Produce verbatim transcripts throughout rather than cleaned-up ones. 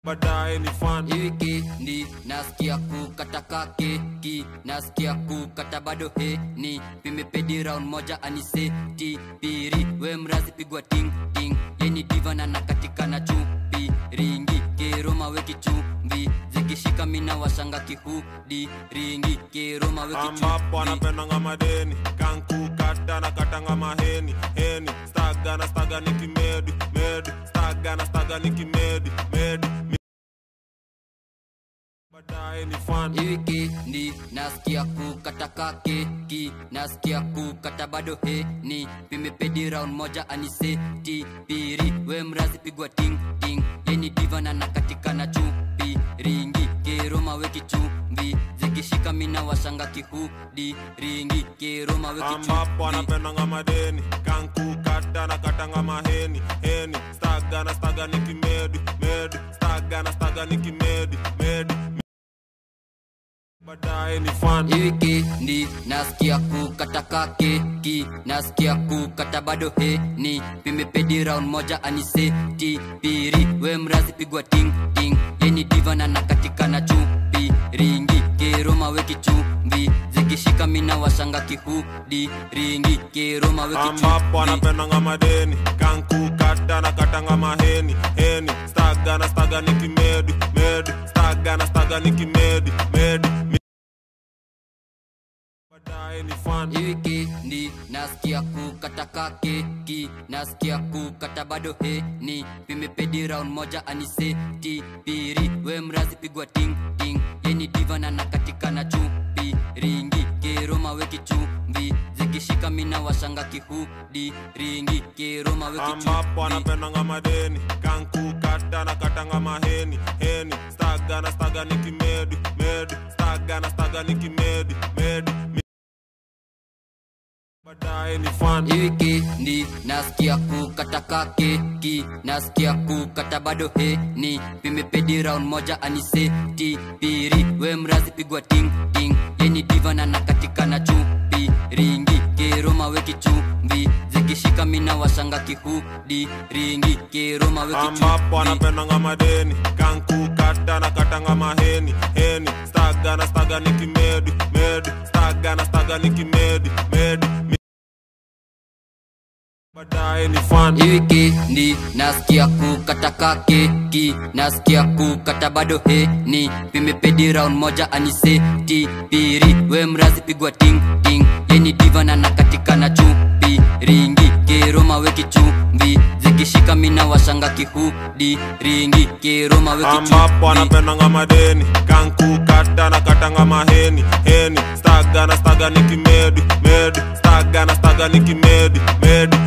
baadaye ni fun. Wiki ni nasikia kukata keki, nasikia kukata bado he ni pimepedi round moja aniseti piri we mrazi pigwa ting ting yeni divana na katika na chupi ringi keroma weki chumbi zikishika mina washanga kihudi ringi keroma weki chumbi ambapo anapenda ngama deni kanku kata na kata ngama heni heni staga na staga nikimedi medi staga na staga nikimedi medi baadaye ni fun. Wiki ni nasikia kukata keki, nasikia kukata bado he ni pimepedi round moja aniseti piri we mrazi pigwa ting ting yeni divana na katika na chupi ringi keroma weki chumbi zikishika mina washanga kihudi ringi keroma weki chumbi ambapo anapenda ngama deni kanku kata na kata ngama heni heni staga na staga nikimedi medi staga na staga nikimedi medi baadaye ni fun. Wiki ni nasikia kukata keki, nasikia kukata bado he ni pimepedi round moja aniseti piri we mrazi pigwa ting ting yeni divana na katika na chupi ringi keroma weki chumbi zikishika mina washanga kihudi ringi keroma weki chumbi ambapo anapenda ngama deni kanku kata na kata ngama heni heni staga na staga nikimedi medi staga na staga nikimedi medi baadaye ni fun. Wiki ni nasikia kukata keki, nasikia kukata bado he ni pimepedi round moja aniseti piri we mrazi pigwa ting ting yeni divana na katika na chupi ringi keroma weki chumbi zikishika mina washanga kihudi ringi keroma weki chumbi ambapo anapenda ngama deni kanku kata na kata ngama heni heni staga na staga nikimedi medi staga na staga nikimedi medi baadaye ni fun. Wiki ni nasikia kukata keki, nasikia kukata bado he ni pimepedi round moja aniseti piri we mrazi pigwa ting ting yeni divana na katika na chupi ringi keroma weki chumbi zikishika mina washanga kihudi ringi keroma weki chumbi ambapo anapenda ngama deni kanku kata na kata ngama heni heni staga na staga nikimedi medi staga na staga nikimedi medi baadaye ni fun. Wiki ni nasikia kukata keki, nasikia kukata bado he ni pimepedi round moja aniseti piri we mrazi pigwa ting ting yeni divana na katika na chupi ringi keroma weki chumbi zikishika mina washanga kihudi ringi keroma weki chumbi ambapo anapenda ngama deni kanku kata na kata ngama heni heni staga na staga nikimedi medi staga na staga nikimedi medi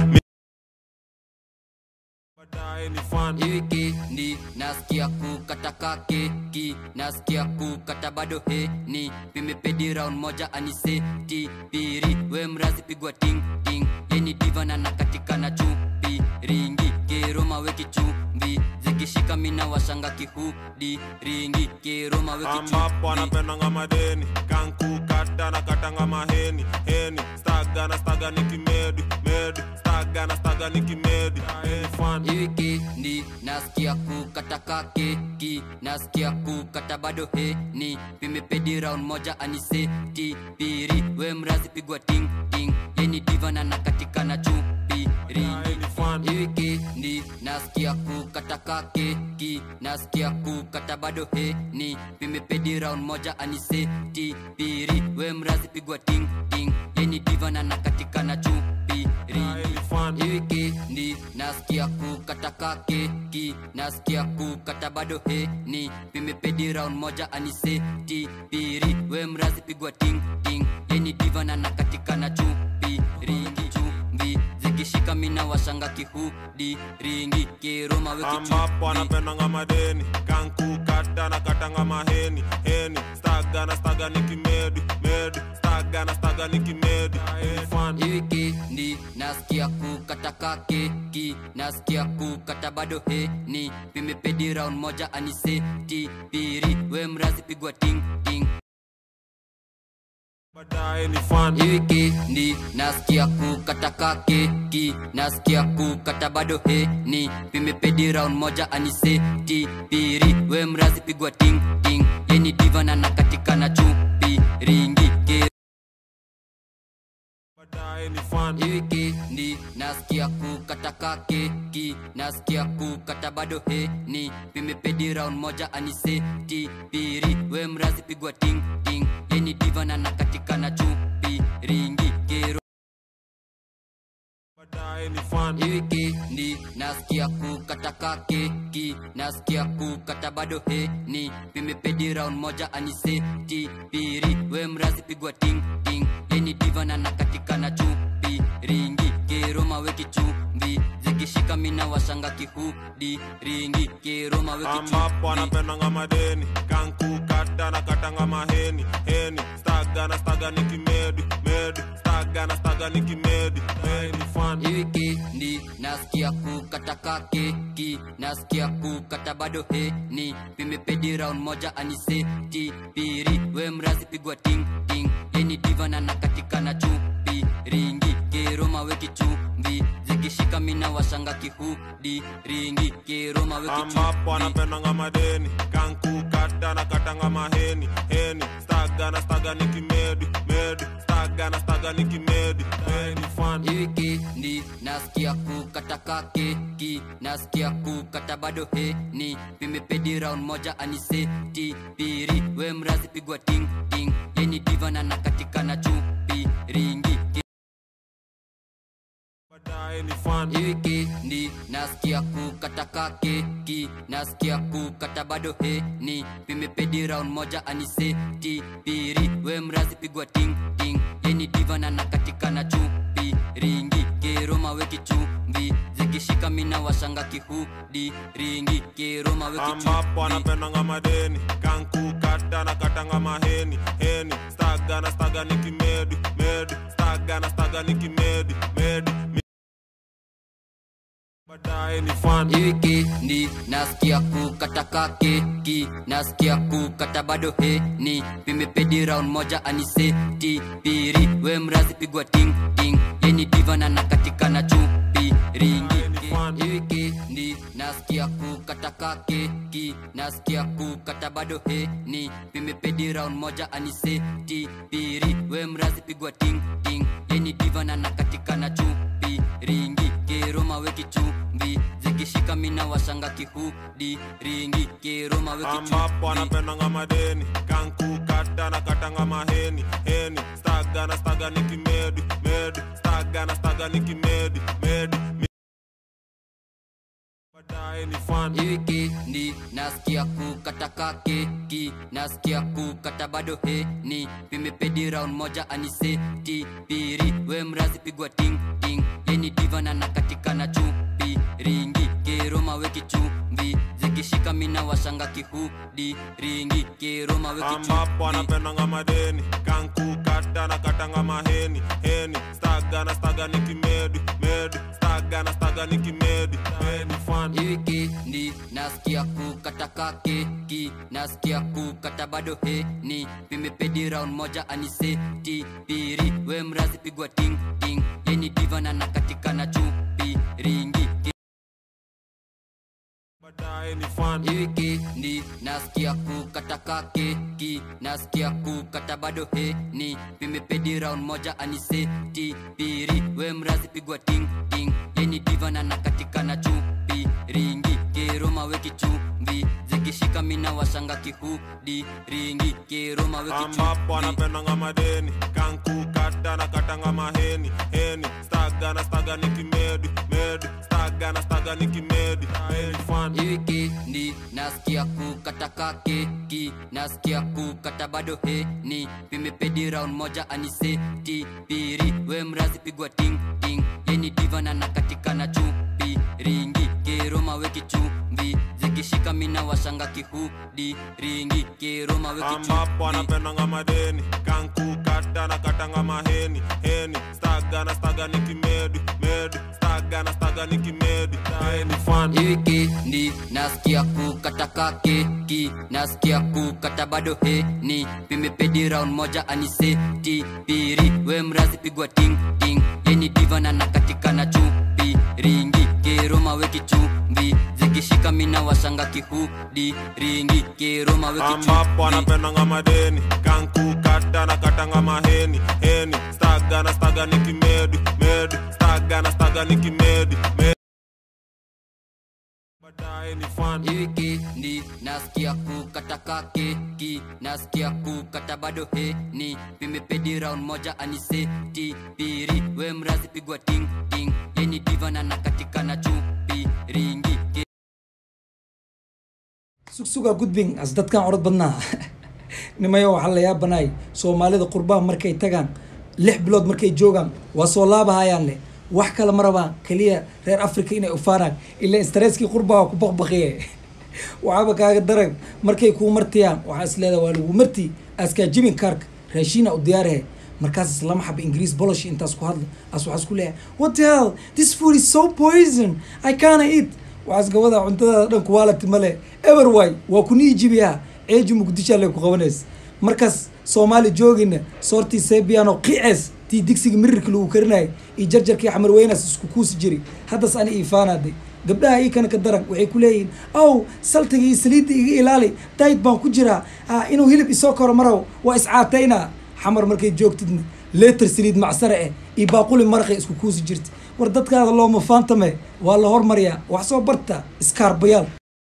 baadaye ni fun. Wiki ni nasikia kukata keki, nasikia kukata bado he ni pimepedi round moja aniseti piri we mrazi pigwa ting ting yeni divana na katika na chupi ringi keroma weki chumbi zikishika mina washanga kihudi ringi keroma weki chumbi ambapo anapenda ngama deni kanku kata na kata ngama heni heni staga na staga nikimedi medi staga na staga nikimedi fun. Wiki ni nasikia kukata keki, nasikia kukata bado he ni pimepedi round moja aniseti piri we mrazi pigwa ting ting yeni divana na katika na chupi ringi Wiki ni nasikia kukata keki, nasikia kukata bado he ni pimepedi round moja aniseti piri we mrazi pigwa ting ting yeni divana na katika na chupi ringi Wiki ni nasikia kukata keki, nasikia kukata bado he ni pimepedi round moja aniseti piri we mrazi pigwa ting ting yeni divana na katika na chupi ringi chumbi zikishika mina washanga kihudi ringi keroma weki chumbi ambapo anapenda ngama deni kanku kata na kata ngama heni heni staga na staga nikimedi medi staga na staga nikimedi fun. Wiki ni nasikia kukata keki, nasikia kukata bado he ni pimepedi round moja aniseti piri we mrazi pigwa ting ting baadaye ni fun. Wikendi nasikia kukata keki, nasikia kukata bado heni, pimepedi round moja aniseti piri, we mrazi pigwa ting ting, yeni diva na nakatika na chupi ringi ke. Baadaye ni fun. Wikendi nasikia kukata keki, nasikia kukata bado heni, pimepedi round moja aniseti piri, we mrazi pigwa ting ting, yeni diva na nakatika na chupi ringi kero. Baadaye ni fun. Wikendi nasikia kukata keki, nasikia kukata bado heni, pimepedi round moja aniseti piri, we mrazi pigwa ting ting, yeni diva na nakatika na chupi ringi kero, mawe kichumbi zikishika mina washanga kihudi ringi kero, mawe kichumbi ambapo anapendanga madeni kanku kata na katanga maheni heni, staga na staga ni kimedi medi, staga na staga ni kimedi hey, ni fun. Wikendi nasikia kukata keki, nasikia kukata bado heni, pimepedi round moja aniseti piri, we mrazi pigwa ting ting, yeni diva na nakatika na chupi ringi kero, mawe kichumbi zikishika mina washanga kihudi ringi kero, mawe kichumbi ambapo anapendanga madeni kanku kata na katanga maheni heni, staga na staga ni kimedi medi, staga na staga ni kimedi hey, ni fun. Wikendi nasikia kukata keki, nasikia kukata bado heni, pimepedi round moja aniseti piri, we mrazi pigwa ting ting, yeni diva na nakatika na chupi ringi ke. Baadaye ni fun. Wikendi nasikia kukata keki, nasikia kukata bado heni, pimepedi round moja aniseti piri, we mrazi pigwa ting ting, yeni diva na nakatika na chupi ringi kero, mawe kichumbi zikishika mina washanga kihudi ringi kero, mawe kichumbi ambapo anapendanga madeni kanku kata na katanga maheni heni, staga na staga ni kimedi medi, staga na staga ni kimedi medi. Baadaye ni fun. Wikendi nasikia kukata keki, nasikia kukata bado heni, pimepedi round moja aniseti piri, we mrazi pigwa ting ting, yeni diva na nakatika na chupi ringi ke. Wikendi nasikia kukata keki, nasikia kukata bado heni, pimepedi round moja aniseti piri, we mrazi pigwa ting ting, yeni diva na nakatika na chupi ringi kero, mawe kichumbi zikishika mina washanga kihudi ringi kero, mawe kichumbi ambapo anapendanga madeni kanku kata na katanga maheni heni, staga na staga ni kimedi medi, staga na staga ni kimedi medi. Baadaye ni fun. Wikendi nasikia kukata keki, nasikia kukata bado heni, pimepedi round moja aniseti piri, we mrazi pigwa ting ting, yeni diva na nakatika na chupi ringi kero, mawe kichumbi zikishika mina washanga kihudi ringi kero, mawe kichumbi ambapo anapendanga madeni kanku kata na katanga maheni heni, staga na staga ni kimedi medi, staga na staga ni kimedi hey, ni fun. Wikendi nasikia kukata keki, nasikia kukata bado heni, pimepedi round moja aniseti piri, we mrazi pigwa ting ting, yeni diva na nakatika na chupi ringi ke. Baadaye ni fun. Wikendi nasikia kukata keki, nasikia kukata bado heni, pimepedi round moja aniseti piri, we mrazi pigwa ting ting, yeni diva na nakatika na chupi ringi kero, mawe kichumbi zikishika mina washanga kihudi ringi kero, mawe kichumbi ambapo anapendanga madeni kanku kata na katanga maheni heni, staga na staga ni kimedi medi, staga na staga ni kimedi hey, ni fun. Wikendi nasikia kukata keki, nasikia kukata bado heni, pimepedi round moja aniseti piri, we mrazi pigwa ting ting, yeni diva na nakatika na chupi ringi kero, mawe kichumbi zikishika mina washanga kihudi ringi kero, mawe kichumbi ambapo anapendanga madeni kanku kata na katanga maheni heni, staga na staga ni kimedi medi, staga na staga ni kimedi hey, ni fun. Wikendi nasikia kukata keki, ki nasikia kukata bado he ni pimepedi round moja anise ti piri we mrazi pigwa ting ting yeni diva na nakatika na chupi ringi keroma weki chumbi zikishika mina washanga kihudi ringi keroma weki chumbi ambapo anapenda ngama deni kanku kata na katanga maheni heni staga na staga nikimedi medi staga na staga nikimedi medi baadaye ni fun Iki ni nasikia kukata kake ki nasikia kukata bado he ni pimepedi round moja anise ti piri we mrazi pigwa ting ting yeni diva na nakatika na chupi ringi ke sugsuga gudbin as dadkan orod badnaa nimayo waxa la yaabanay Soomaalida qurbaha markay tagaan lix bilood markay joogan waa soo laabahayaan le wax kala maraba kaliya reer Afrika inay u faaraan ila stresski qurbaha ku baqbaqiye waxa kaaga darag markay ku martiyaan waxa isleedahay waa lagu marti aska jibin kark raashina u diyaarhay markaas lama xab English bolosh intaas ku hadlo as waxa isku leeyahay what the hell this food is so poison I can't eat waxa gabadha cuntada dhan ku waalati male everway waa ku niijibiya eeji mugdisha le ku qabaneys markaas Soomaali joogina sorti sebiano qiis ti digsiga mirirka lagu karinaay i jarjarkii xamar weynas isku kuus jiri hadas ani ifaanaday gabdhaha ay kana ka daran waxay ku leeyihiin aw saltiga iyo saliidda iga ilaali diet baan ku jira inuu hilib isoo koro maraw waa iscaatayna xamar markay joogtidna leetar saliid macsare eh i baaquli marqay isku kuus jirti war dadkaada loo ma faantame waa la hormariya wax soo barta iskarbayal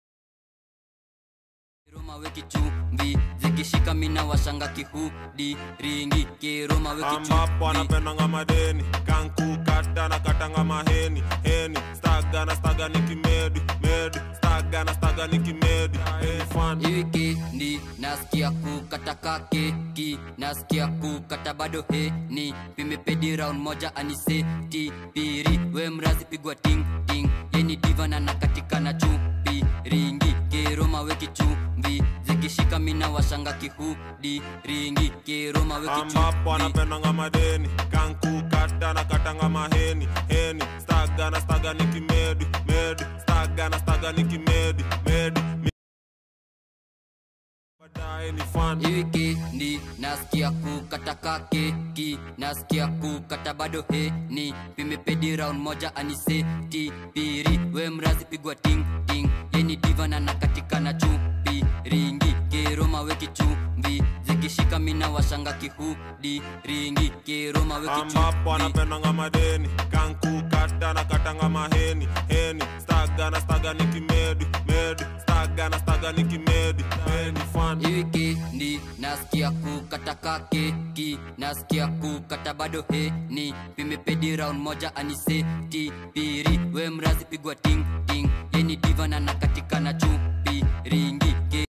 zikishika mina washanga kihudi ringi keroma weki chumbi ambapo anapenda ngama deni kanku kata na katanga maheni heni staga na staga nikimedi medi staga na staga nikimedi fun Iki ni nasikia kukata kake ki nasikia kukata bado he ni pimepedi round moja anise ti piri we mrazi pigwa ting ting yeni diva na nakatika na chupi ringi keroma weki chumbi zikishika mina washanga kihudi ringi keroma weki chumbi ambapo anapenda ngama deni kanku kata na katanga maheni heni staga na staga nikimedi medi staga na staga nikimedi medi baadaye ni fun Iki ni nasikia kukata kake ki nasikia kukata bado he ni pimepedi round moja anise ti piri we mrazi pigwa ting ting yeni diva na nakatika na chupi ringi keroma weki chumbi zikishika mina washanga kihudi ringi keroma weki chumbi ambapo anapenda ngama deni kanku kata na katanga maheni heni staga na staga nikimedi medi staga na staga nikimedi medi fun Iki ni nasikia kukata kake ki nasikia kukata bado he ni pimepedi round moja anise ti piri we mrazi pigwa ting ting yeni diva na nakatika na chupi ringi ke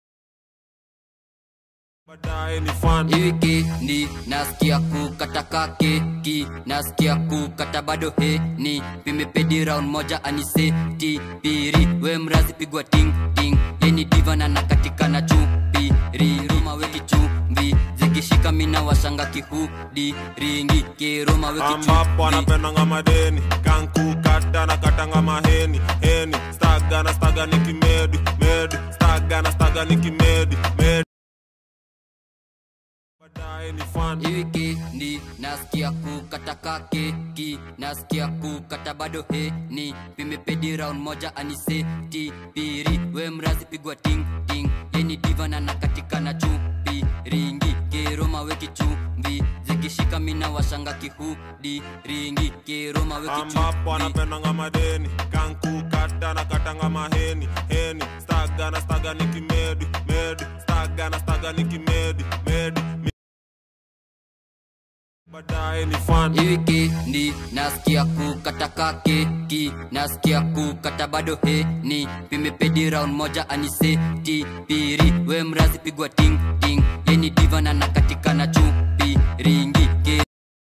baadaye ni fun Iki ni nasikia kukata kake ki nasikia kukata bado he ni pimepedi round moja anise ti piri we mrazi pigwa ting ting yeni diva na nakatika na chupi ringi weki chumbi zikishika mina washanga kihudi ringi keroma weki chumbi ambapo anapenda ngama deni kanku kata na katanga maheni heni staga na staga nikimedi medi staga na staga nikimedi medi baadaye ni fun Iki ni nasikia kukata kake ki nasikia kukata bado he ni pimepedi round moja anise ti piri we mrazi pigwa ting ting yeni diva na nakatika na chupi ringi keroma weki chumbi zikishika mina washanga kihudi ringi keroma weki chumbi ambapo anapenda ngama deni kanku kata na katanga maheni heni staga na staga nikimedi medi staga na staga nikimedi medi baadaye ni fun Iki ni nasikia kukata kake ki nasikia kukata bado he ni pimepedi round moja anise ti piri we mrazi pigwa ting ting yeni diva na nakatika na chupi ringi ke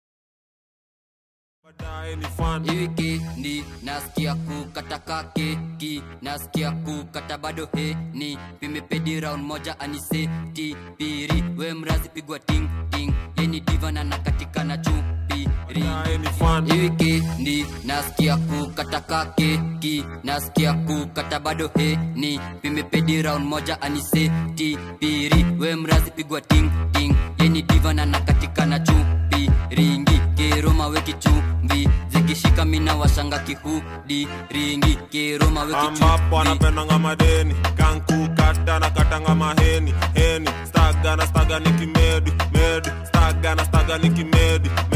baadaye ni fun Iki ni nasikia kukata kake ki nasikia kukata bado he ni pimepedi round moja anise ti piri we mrazi pigwa ting ting yeni diva na nakatika na chupi Any fun. Wikendi nasikia kukata keki, nasikia kukata bado heni, pimepedi round moja aniseti piri, we mrazi pigwa ting ting, yeni diva na nakatika na chupi ringi, keroma weki chumvi, zikishika mina washanga kihudi ringi, keroma weki chumvi. Ambapo anapendanga madeni, kanku kata na katanga maheni heni, staga na staga nikimedi medi, staga na staga nikimedi